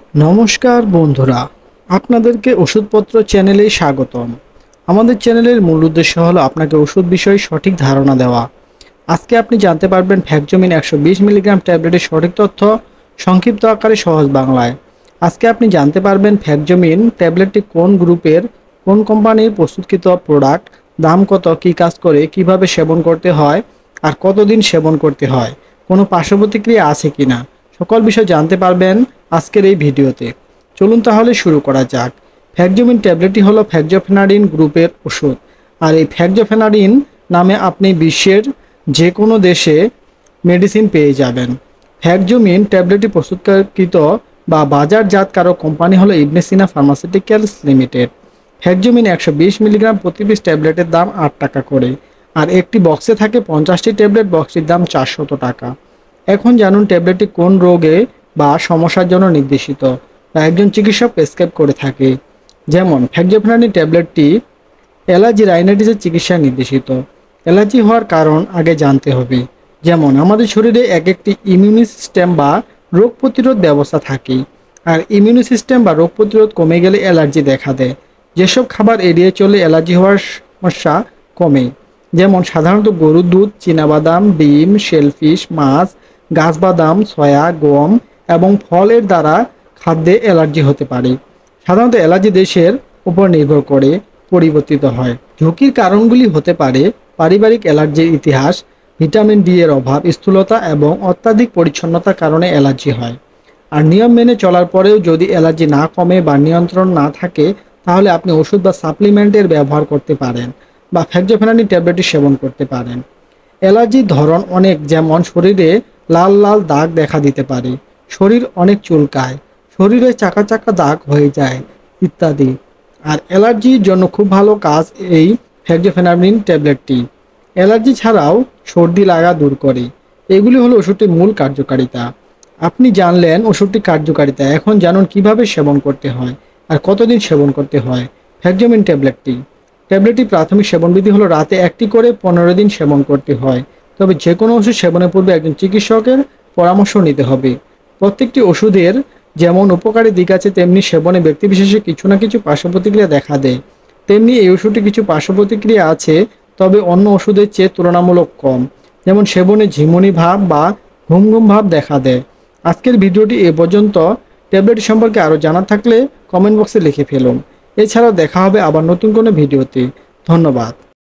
নমস্কার বন্ধুরা, আপনাদেরকে ওষুধপত্র চ্যানেলে স্বাগতম। আমাদের চ্যানেলের মূল উদ্দেশ্য হলো আপনাকে ওষুধ বিষয়ে সঠিক ধারণা দেওয়া। আজকে আপনি জানতে পারবেন ফ্যাকজোমিন 120 মিলিগ্রাম ট্যাবলেটের সঠিক তথ্য সংক্ষিপ্ত আকারে সহজ বাংলায়। আজকে আপনি জানতে পারবেন ফ্যাকজোমিন ট্যাবলেটটি কোন গ্রুপের, কোন কোম্পানির প্রস্তুতকৃত প্রোডাক্ট, দাম কত, কী কাজ করে, কিভাবে সেবন করতে হয় আর কতদিন সেবন করতে হয়, কোনো পার্শ্ব প্রতিক্রিয়া আছে কিনা, সকল বিষয় জানতে পারবেন আজকের এই ভিডিওতে। চলুন তাহলে শুরু করা যাক। ফ্যাকজোমিন ট্যাবলেটটি হলো ফ্যাকজোফেনাডিন গ্রুপের ওষুধ। আর এই ফ্যাকজোফেনাডিন নামে আপনি বিশ্বের যে কোনো দেশে মেডিসিন পেয়ে যাবেন। ফ্যাকজোমিন ট্যাবলেটটি প্রস্তুতকৃত বা বাজারজাতকারক কোম্পানি হলো ইবনে সিনা ফার্মাসিউটিক্যালস লিমিটেড। ফ্যাকজোমিন 120 মিলিগ্রাম প্রতি পিস ট্যাবলেটের দাম 8 টাকা করে, আর একটি বক্সে থাকে 50টি ট্যাবলেট। বক্সটির দাম 400 টাকা। এখন জানুন ট্যাবলেটটি কোন রোগে বা সমস্যার জন্য নির্দেশিত বা একজন চিকিৎসক প্রেসক্রাইব করে থাকে। যেমন ফ্যাকজোফেনাডিন ট্যাবলেটটি অ্যালার্জি রাইনাইটিসের চিকিৎসায় নির্দেশিত। অ্যালার্জি হওয়ার কারণ আগে জানতে হবে। যেমন আমাদের শরীরে একটি ইমিউনি সিস্টেম বা রোগ প্রতিরোধ ব্যবস্থা থাকে, আর ইমিউনি সিস্টেম বা রোগ প্রতিরোধ কমে গেলে অ্যালার্জি দেখা দেয়। যেসব খাবার এড়িয়ে চলে অ্যালার্জি হওয়ার সমস্যা কমে, যেমন সাধারণত গরুর দুধ, চীনাবাদাম, ডিম, শেলফিশ, মাছ, গাছবাদাম, সয়া, গম এবং ফলের দ্বারা খাদ্যে অ্যালার্জি হতে পারে। সাধারণত অ্যালার্জি দেশের উপর নির্ভর করে পরিবর্তিত হয়। ঝুঁকির কারণগুলি হতে পারে পারিবারিক অ্যালার্জির ইতিহাস, ভিটামিন ডি এর অভাব, স্থূলতা এবং অত্যাধিক পরিচ্ছন্নতার কারণে অ্যালার্জি হয়। আর নিয়ম মেনে চলার পরেও যদি অ্যালার্জি না কমে বা নিয়ন্ত্রণ না থাকে, তাহলে আপনি ওষুধ বা সাপ্লিমেন্টের ব্যবহার করতে পারেন বা ফ্যাকজোফেনাডিন ট্যাবলেটটি সেবন করতে পারেন। অ্যালার্জির ধরন অনেক, যেমন শরীরে লাল লাল দাগ দেখা দিতে পারে, শরীর অনেক চুলকায়, শরীরে চাকা চাকা দাগ হয়ে যায় ইত্যাদি। আর অ্যালার্জির জন্য খুব ভালো কাজ এই ফ্যাকজোফেনাডিন ট্যাবলেটটি। অ্যালার্জি ছাড়াও সর্দি লাগা দূর করে। এগুলি হলো ওষুধটির মূল কার্যকারিতা। আপনি জানলেন ওষুধটির কার্যকারিতা। এখন জানুন কিভাবে সেবন করতে হয় আর কতদিন সেবন করতে হয়। ফ্যাকজোমিন ট্যাবলেটটি প্রাথমিক সেবনবিধি হলো রাতে একটি করে 15 দিন সেবন করতে হয়। তবে যে কোনো ওষুধ সেবনের পূর্বে একজন চিকিৎসকের পরামর্শ নিতে হবে। প্রত্যেকটি ওষুধের যেমন উপকারী দিক আছে, তেমনি সেবনে ব্যক্তিবিশেষে কিছু না কিছু পার্শ্ব প্রতিক্রিয়া দেখা দেয়। তেমনি এই ওষুধটি কিছু পার্শ্ব প্রতিক্রিয়া আছে, তবে অন্য ওষুধের চেয়ে তুলনামূলক কম। যেমন সেবনে ঝিমুনি ভাব বা ঘুম ঘুম ভাব দেখা দেয়। আজকের ভিডিওটি এ পর্যন্ত। ট্যাবলেট সম্পর্কে আরও জানার থাকলে কমেন্ট বক্সে লিখে ফেলুন। এছাড়াও দেখা হবে আবার নতুন কোনো ভিডিওতে। ধন্যবাদ।